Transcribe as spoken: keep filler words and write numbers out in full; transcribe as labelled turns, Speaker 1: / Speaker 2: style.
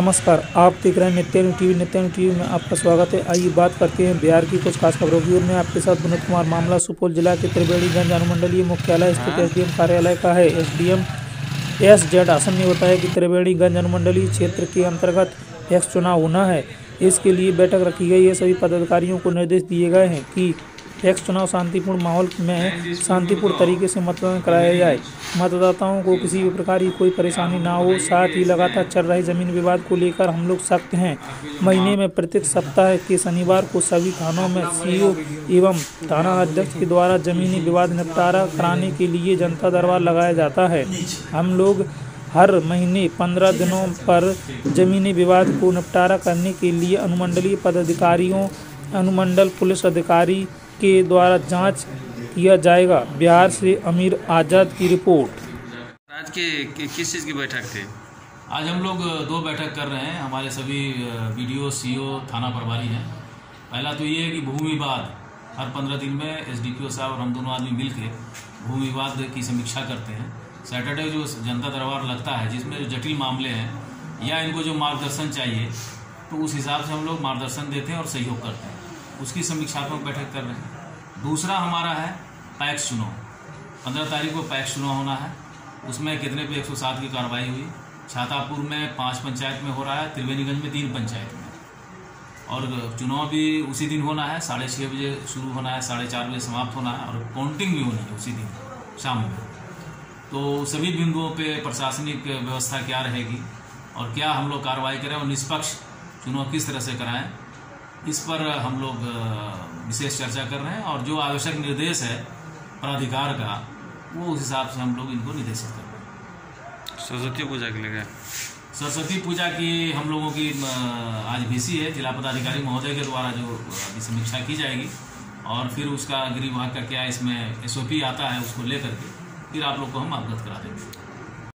Speaker 1: नमस्कार, आप देख रहे हैं नित्यानु टीवी। नित्यानु टीवी में आपका स्वागत है। आइए बात करते हैं बिहार की कुछ खास खबरों की। और मैं आपके साथ विनोद कुमार। मामला सुपौल जिला के त्रिवेणीगंज अनुमंडलीय मुख्यालय स्थित एसडीएम कार्यालय का है। एसडीएम एस जेड हासन ने बताया कि त्रिवेणीगंज अनुमंडलीय क्षेत्र के अंतर्गत एक्स चुनाव होना है। इसके लिए बैठक रखी गई है। सभी पदाधिकारियों को निर्देश दिए गए हैं कि एक्स चुनाव शांतिपूर्ण माहौल में शांतिपूर्ण तरीके से मतदान कराया जाए। मतदाताओं को किसी भी प्रकार की कोई परेशानी ना हो। साथ ही लगातार चल रहे जमीन विवाद को लेकर हम लोग सख्त हैं। महीने में प्रत्येक सप्ताह के शनिवार को सभी थानों में सीओ एवं थाना अध्यक्ष के द्वारा जमीनी विवाद निपटारा कराने के लिए जनता दरबार लगाया जाता है। हम लोग हर महीने पंद्रह दिनों पर जमीनी विवाद को निपटारा करने के लिए अनुमंडलीय पदाधिकारियों, अनुमंडल पुलिस अधिकारी के द्वारा जांच किया जाएगा। बिहार से अमीर आज़ाद की रिपोर्ट।
Speaker 2: आज के किस चीज़ की बैठक थी?
Speaker 3: आज हम लोग दो बैठक कर रहे हैं। हमारे सभी वीडियो सीओ थाना प्रभारी हैं। पहला तो ये है कि भूमि विवाद हर पंद्रह दिन में एसडीपीओ साहब और हम दोनों आदमी मिलके भूमि विवाद की समीक्षा करते हैं। सैटरडे जो जनता दरबार लगता है, जिसमें जो जटिल मामले हैं या इनको जो मार्गदर्शन चाहिए, तो उस हिसाब से हम लोग मार्गदर्शन देते हैं और सहयोग करते हैं। उसकी समीक्षात्मक बैठक कर रहे हैं। दूसरा हमारा है पैक्स चुनाव। पंद्रह तारीख को पैक्स चुनाव होना है। उसमें कितने पे एक सौ सात की कार्रवाई हुई। छातापुर में पांच पंचायत में हो रहा है, त्रिवेणीगंज में तीन पंचायत में। और चुनाव भी उसी दिन होना है। साढ़े छः बजे शुरू होना है, साढ़े चार बजे समाप्त होना है और काउंटिंग भी होनी है उसी दिन शाम में। तो सभी बिंदुओं पे प्रशासनिक व्यवस्था क्या रहेगी और क्या हम लोग कार्रवाई करें और निष्पक्ष चुनाव किस तरह से कराएं, इस पर हम लोग विशेष चर्चा कर रहे हैं। और जो आवश्यक निर्देश है प्राधिकार का, वो उस हिसाब से हम लोग इनको निर्देशित कर रहे हैं।
Speaker 2: सरस्वती पूजा के लिए
Speaker 3: सरस्वती पूजा की हम लोगों की आज भीसी है। जिला पदाधिकारी महोदय के द्वारा जो समीक्षा की जाएगी और फिर उसका गृह विभाग का क्या इसमें एसओपी आता है, उसको लेकर के फिर आप लोग को हम अवगत करा देंगे।